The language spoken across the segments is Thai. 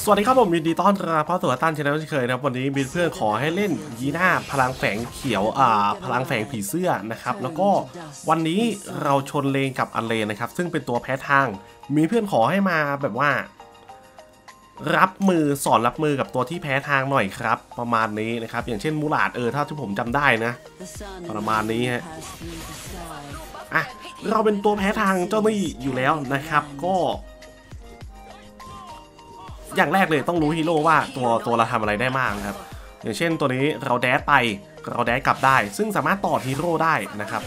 สวัสดีครับผมยินดีต้อนรับเข้าสู่ตันชาแนลที่เคยนะครับวันนี้มีเพื่อนขอให้เล่นยีน่าพลังแฝงเขียวพลังแฝงผีเสื้อนะครับแล้วก็วันนี้เราชนเลนกับอันเลนนะครับซึ่งเป็นตัวแพ้ทางมีเพื่อนขอให้มาแบบว่ารับมือสอนรับมือกับตัวที่แพ้ทางหน่อยครับประมาณนี้นะครับอย่างเช่นมูลาดถ้าที่ผมจำได้นะประมาณนี้ฮะเราเป็นตัวแพ้ทางเจ้าหนี้อยู่แล้วนะครับก็อย่างแรกเลยต้องรู้ฮีโร่ว่าตัวเราทำอะไรได้บ้างครับอย่างเช่นตัวนี้เราแดดไปเราแดดกลับได้ซึ่งสามารถต่อฮีโร่ได้นะครับ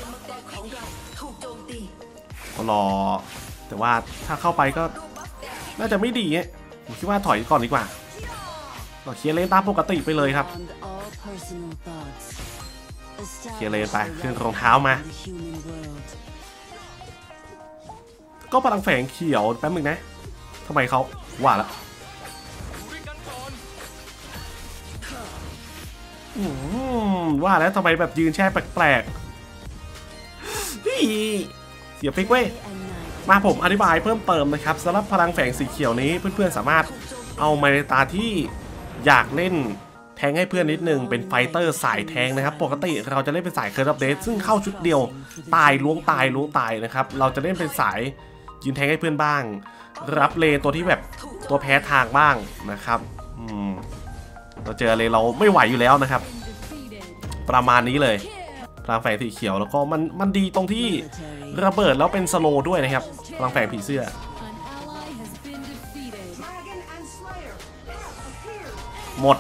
ก็รอแต่ว่าถ้าเข้าไปก็น่าจะไม่ดีผมคิดว่าถอยก่อนดีกว่าก็เคลียร์เลนตามปกติไปเลยครับเคลียร์เลนไปขึ้นรองเท้ามาก็พลังแฝงเขียวแป๊บนึงนะทำไมเขาว่าแล้วว่าแล้วทำไมแบบยืนแช่แปลกๆเสียฟิกเว้ยมาผมอธิบายเพิ่มเติมนะครับสำหรับพลังแฝงสีเขียวนี้เพื่อนๆสามารถเอามาในตาที่อยากเล่นแทงให้เพื่อนนิดนึงเป็นไฟเตอร์สายแทงนะครับปกติเราจะเล่นเป็นสายเคิร์ฟเดสซึ่งเข้าชุดเดียวตายล้วงตายนะครับเราจะเล่นเป็นสายยืนแทงให้เพื่อนบ้างรับเลนตัวที่แบบตัวแพ้ทางบ้างนะครับเราเจอเลยเราไม่ไหวอยู่แล้วนะครับประมาณนี้เลยพลังแฝงสีเขียวแล้วก็มันดีตรงที่ระเบิดแล้วเป็นสโลว์ด้วยนะครับพลังแฝงผีเสื้อหมด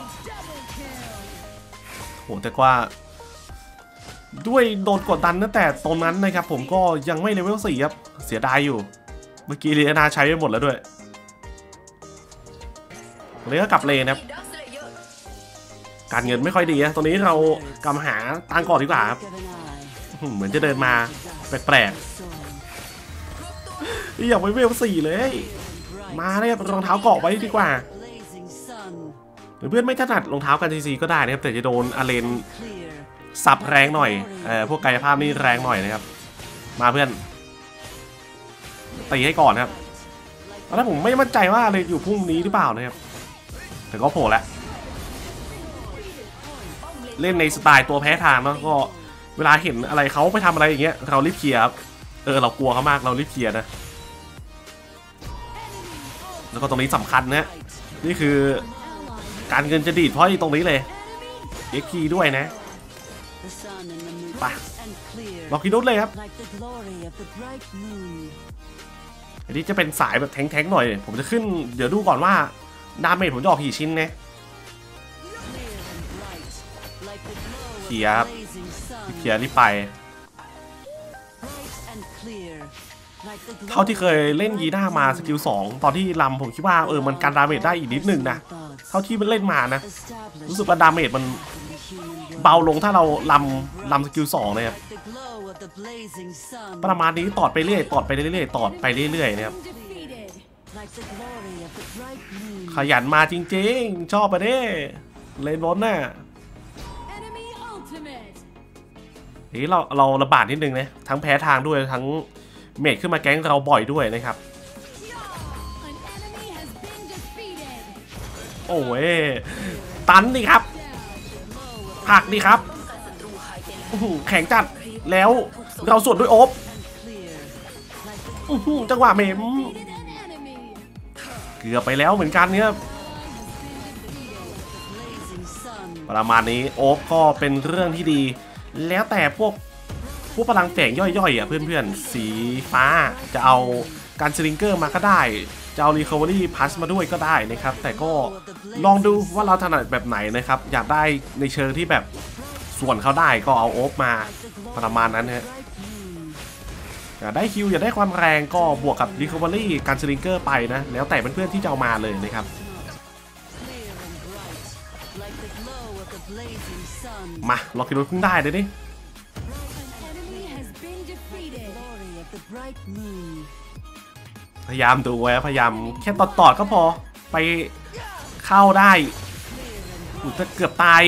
โหแต่ว่าด้วยโดนกดดันตั้งแต่ตรงนั้นนะครับผมก็ยังไม่เลเวล4ครับเสียดายอยู่เมื่อกี้เรียนาใช้ไปหมดแล้วด้วยเลยก็กลับเลนครับการเงินไม่ค่อยดีนะตอนนี้เรากำหาตังก่อนดีกว่าครับเหมือนจะเดินมาแปลกๆนี่อยากไปเวล4เลยมาเลยครับรองเท้าเกาะไว้ดีกว่าหรือเพื่อนไม่ถนัดรองเท้ากันซีก็ได้นะครับแต่จะโดนอาเลนสับแรงหน่อยพวกกายภาพนี่แรงหน่อยนะครับมาเพื่อนตีให้ก่อนครับตอนแรกผมไม่มั่นใจว่าอาเลนอยู่พุ่งนี้หรือเปล่านะครับแต่ก็โผล่แล้วเล่นในสไตล์ตัวแพ้ทางเนาะก็เวลาเห็นอะไรเขาไปทำอะไรอย่างเงี้ยเรารีบเคลียร์เรากลัวเขามากเรารีบเคลียร์นะแล้วก็ตรงนี้สำคัญนะนี่คือการเงินจะดีดเพราะตรงนี้เลยเอ็กซ์ด้วยนะไปล็อกคิดดุเลยครับอันนี้จะเป็นสายแบบแทงๆหน่อยผมจะขึ้นเดี๋ยวดูก่อนว่าดาเมจผมจะออกกี่ชิ้นนะเคลียร์รีบไปเท่าที่เคยเล่นยีน่ามาสกิล2ตอนที่ลำผมคิดว่ามันการดาเมจได้อีกนิดนึงนะเท่าที่มันเล่นมานะรู้สึกว่าดาเมจมันเบาลงถ้าเราลำสกิล2เลยครับประมาณนี้ตอดไปเรื่อยนะครับขยันมาจริงๆชอบไปเด้เลนบนน่ะนี่เราระบาดนิดนึงนะทั้งแพ้ทางด้วยทั้งเมจขึ้นมาแก๊งเราบ่อยด้วยนะครับโอ้ยตันดิครับผักดิครับแข็งจัดแล้วเราสวดด้วยโอ๊บจังหวะเมมเกือบไปแล้วเหมือนกันเนี่ยประมาณนี้โอ๊บก็เป็นเรื่องที่ดีแล้วแต่พวกพลังแฝงย่อยๆเพื่อนๆสีฟ้าจะเอาการสลิงเกอร์มาก็ได้จะเอารีคอเวอรี่พัสมาด้วยก็ได้นะครับแต่ก็ลองดูว่าเราถนัดแบบไหนนะครับอยากได้ในเชิงที่แบบส่วนเขาได้ก็เอาโอ๊บมาประมาณนั้นฮะอยากได้คิวอยากได้ความแรงก็บวกกับรีคอเวอรี่การสลิงเกอร์ไปนะแล้วแต่เพื่อนๆที่จะเอามาเลยนะครับมาล็อกกิโลเพิ่งได้เลยดิพยายามดูไว้พยายามแค่ตอดก็พอไปเข้าได้จะเกือบตาย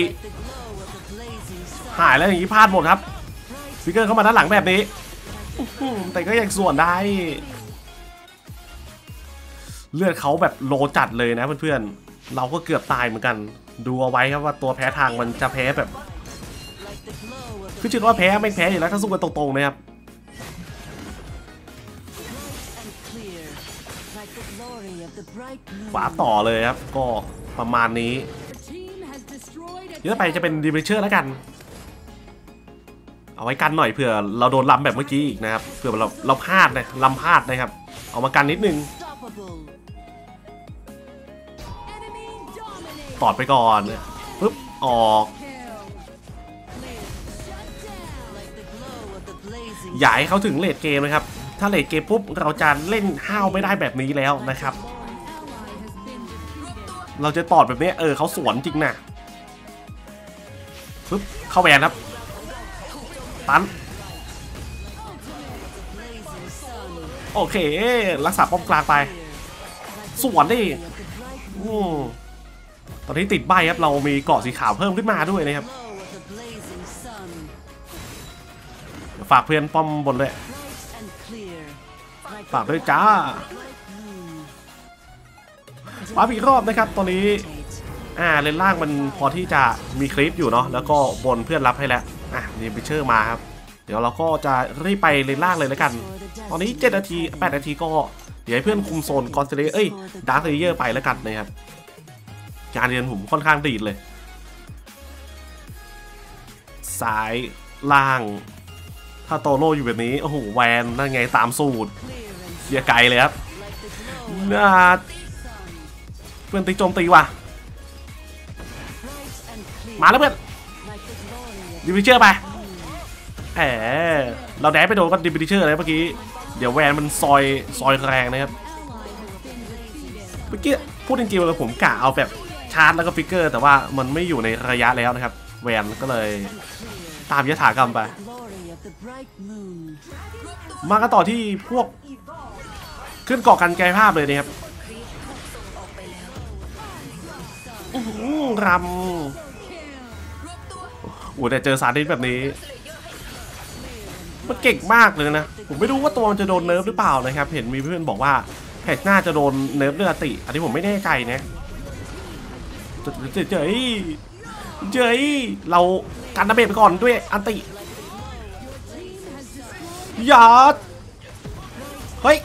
หายแล้วอย่างนี้พลาดหมดครับฟิกเกอร์เข้ามาด้านหลังแบบนี้แต่ก็ยังส่วนได้เลือดเขาแบบโลจัดเลยนะเพื่อนๆเราก็เกือบตายเหมือนกันดูเอาไว้ครับว่าตัวแพ้ทางมันจะแพ้แบบคือชื่อว่าแพ้ไม่แพ้อยู่แล้วถ้าสู้กันตรงๆนะครับขวาต่อเลยครับก็ประมาณนี้เดี๋ยวไปจะเป็นดีเบเชอร์แล้วกันเอาไว้กันหน่อยเผื่อเราโดนลำแบบเมื่อกี้อีกนะครับเผื่อเราพลาดนะลำพลาดนะครับเอามากันนิดนึงตอดไปก่อนปึ๊บออกอย่าให้เขาถึงเลดเกมนะครับถ้าเลดเกมปุ๊บเราจะเล่นห้าวไม่ได้แบบนี้แล้วนะครับเราจะตอดแบบนี้เขาสวนจริงนะปึ๊บเข้าแวนครับตันโอเครักษาป้อมกลางไปสวนดิตอนนี้ติดใบครับเรามีเกาะสีขาวเพิ่มขึ้นมาด้วยนะครับฝากเพื่อนป้อมบนเลยฝากด้วยจ้าปั๊บอีกรอบนะครับตอนนี้เลนล่างมันพอที่จะมีคลิปอยู่เนาะแล้วก็บนเพื่อนรับให้แล้วนี่ไปเชอร์มาครับเดี๋ยวเราก็จะรีบไปเลนล่างเลยแล้วกันตอนนี้7 นาที8 นาทีก็เดี๋ยวให้เพื่อนคุมโซนกอนเซเลดาร์คเลเยอร์ไปแล้วกันนะครับการเรียนผมค่อนข้างดีเลยสายล่างถ้าโตโร่อยู่แบบนี้โอ้โหแวนนั่นไงตามสูตรเสียไกลเลยครับน่าเพื่อนตีโจมตีว่ะมาแล้วเพื่อนดิวิเชอร์ไปเราแดดไปโดนก็ดิวิเชอร์เลยเมื่อกี้เดี๋ยวแวนมันซอยแรงนะครับเมื่อกี้พูดจริงๆเลยผมกะเอาแบบชาร์จแล้วก็ฟิกเกอร์แต่ว่ามันไม่อยู่ในระยะแล้วนะครับแวนก็เลยตามยถากรรมไปมากันต่อที่พวกขึ้นเกาะกันไกลภาพเลยนะครับรำแต่เจอสาธิตแบบนี้มันเก่งมากเลยนะผมไม่รู้ว่าตัวมันจะโดนเนิร์ฟหรือเปล่านะครับเห็นมีเพื่อนบอกว่าแพทหน้าจะโดนเนิร์ฟเลือดติอันนี้ผมไม่แน่ใจนะเจยเรากันดาเมจไปก่อนด้วยอันติยอดเฮ้ย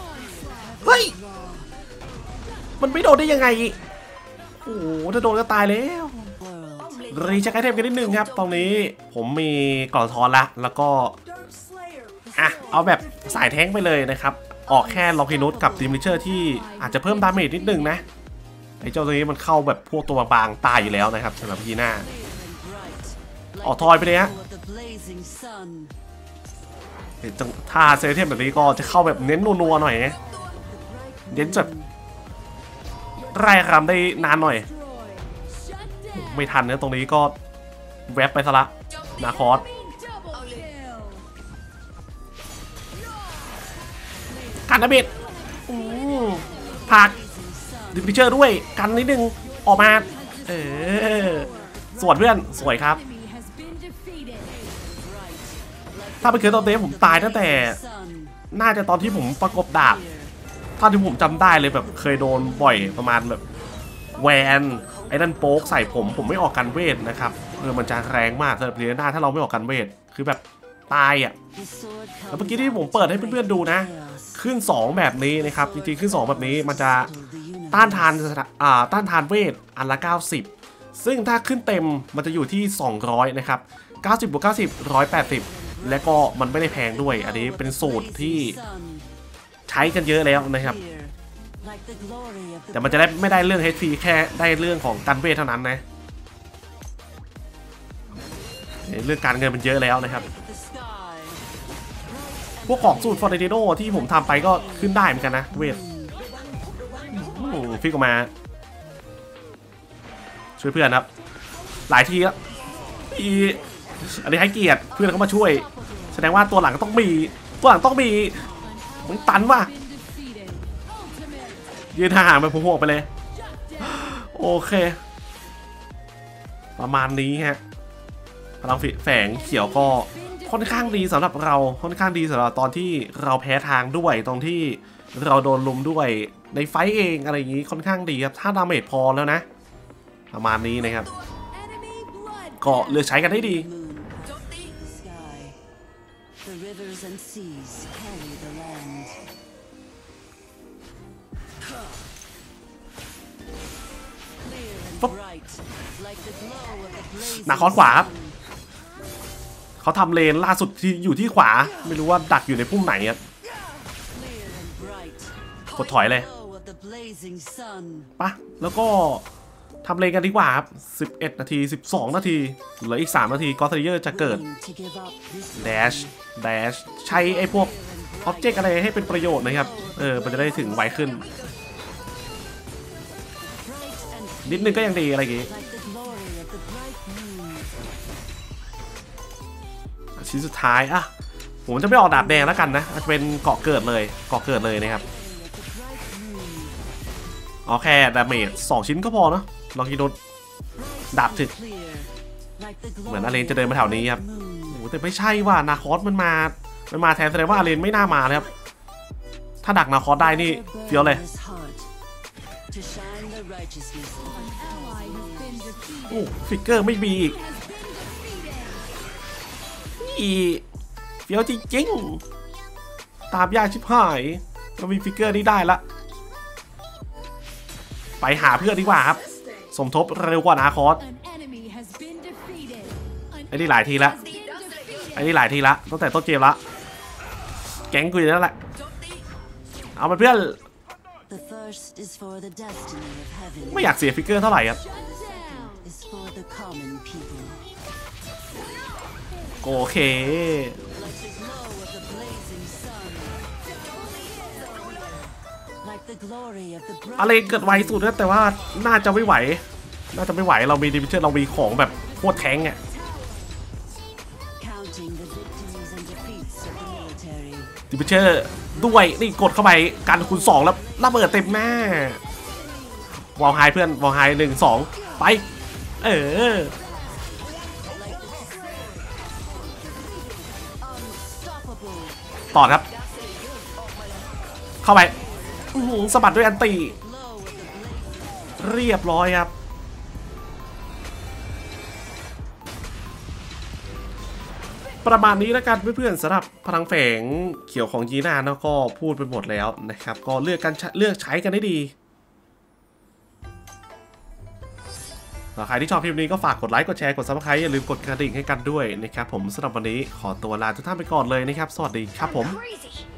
มันไม่โดนได้ยังไงโอ้โหถ้าโดนก็ตายแล้วรีเช็คไอเทมกันนิดนึงครับตรงนี้ผมมีกล่องทอนละแล้วก็เอาแบบสายแท้งไปเลยนะครับออกแค่ล็อกฮินุสกับดิมิเชอร์ที่อาจจะเพิ่มดาเมจนิดนึงนะไอ้เจ้าตัวนี้มันเข้าแบบพวกตัวบางตายอยู่แล้วนะครับสำหรับพีหน้าออกทอยไปเลยฮะถ้าเซอร์เทมแบบนี้ก็จะเข้าแบบเน้นนัวๆหน่อยนะเน้นแบบไล่รำได้นานหน่อยไม่ทันนะตรงนี้ก็แวบไปซะละนาคอสกันนะเบ็ดผักดิพิเชอร์ด้วยกันนิดนึงออกมาสวนเพื่อนสวยครับถ้าไปเคยตอนเต้ผมตายตั้งแต่น่าจะตอนที่ผมประกบดาบถ้าที่ผมจำได้เลยแบบเคยโดนบ่อยประมาณแบบแวนไอ้นั่นโป๊กใส่ผมไม่ออกกันเวทนะครับมันจะแรงมากสำหรับเรียนหน้าถ้าเราไม่ออกกันเวทคือแบบตายแล้วเมื่อกี้ที่ผมเปิดให้เพื่อนๆดูนะขึ้น2แบบนี้นะครับจริงๆขึ้น2แบบนี้มันจะต้านทานเวทอันละ90ซึ่งถ้าขึ้นเต็มมันจะอยู่ที่200นะครับ90 บวก 90 180และก็มันไม่ได้แพงด้วยอันนี้เป็นสูตรที่ใช้กันเยอะแล้วนะครับแต่มันจะได้ไม่ได้เรื่อง HP แค่ได้เรื่องของกันเวทเท่านั้นนะเรื่องการเงินมันเยอะแล้วนะครับพวกของสูตรฟอร์เรนติโนที่ผมทำไปก็ขึ้นได้เหมือนกันนะเวทฟิกออกมาช่วยเพื่อนครับหลายทีแล้วอันนี้ให้เกียรติเพื่อนเขามาช่วยแสดงว่าตัวหลังต้องมีมึงตันว่ะยืนห่างไปพวกไปเลยโอเคประมาณนี้ฮะพลังแฝงเขียวก็ค่อนข้างดีสำหรับเราค่อนข้างดีสำหรับตอนที่เราแพ้ทางด้วยตรงที่เราโดนลุมด้วยในไฟเองอะไรอย่างนี้ค่อนข้างดีครับถ้าดาเมจพอแล้วนะประมาณนี้นะครับก็เลือกใช้กันให้ดีนาคอสขวาครับเขาทำเลนล่าสุดที่อยู่ที่ขวาไม่รู้ว่าดักอยู่ในพุ่มไหนครับกดถอยเลยปะแล้วก็ทำเลนกันดีกว่าครับ11 นาที12 นาทีเหลืออีก3 นาทีก็อสเทเยอร์จะเกิดแดชใช้ไอ้พวกอ็อบเจกต์อะไรให้เป็นประโยชน์นะครับมันจะได้ถึงไวขึ้นนิดนึงก็ยังดีอะไรอย่างงี้ชิ้นสุดท้ายอะผมจะไม่ออกดาบแดงแล้วกันนะจะเป็นเกาะเกิดเลยนะครับเอาแค่ดาเมจ2 ชิ้นก็พอเนาะลองกินโดนดาบถึกเหมือนอาเลนจะเดินมาแถวนี้ครับโอ้แต่ไม่ใช่ว่านาคอสมันมาแทนแสดงว่าอาเลนไม่น่ามาเลยครับถ้าดักนาคอสได้นี่เฟี้ยวเลยโอ้ฟิกเกอร์ไม่มีอีเฟี้ยวจริงๆตามยากชิบหายเรามีฟิกเกอร์นี้ได้ละไปหาเพื่อนดีกว่าครับสมทบเร็วกว่านาคอสไอ้นี่หลายทีละตั้งแต่ต้นเกมละแก๊งกูอยู่แล้วแหละเอามาเพื่อนไม่อยากเสียฟิกเกอร์เท่าไหร่ครับโอเคอะไรเกิดไวสุดนะแต่ว่าน่าจะไม่ไหวเรามีดิวิเชอร์เรามีของแบบโคตรแข็งอ่ะดิวิเชอร์ด้วยนี่กดเข้าไปกันคูณ2แล้วระเบิดเต็มแม่วอลไฮเพื่อนวอลไฮ1 2ไปต่อครับเข้าไปสะบัดด้วยอันตีเรียบร้อยครับประมาณนี้แล้วกันเพื่อนๆสำหรับพลังแฝงเขียวของยีน่าแล้วก็พูดไปหมดแล้วนะครับก็เลือกใช้กันได้ดีใครที่ชอบคลิปนี้ก็ฝากกดไลค์กดแชร์กดซับสไครต์อย่าลืมกดกระดิ่งให้กันด้วยนะครับผมสำหรับวันนี้ขอตัวลาทุกท่านไปก่อนเลยนะครับสวัสดีครับผม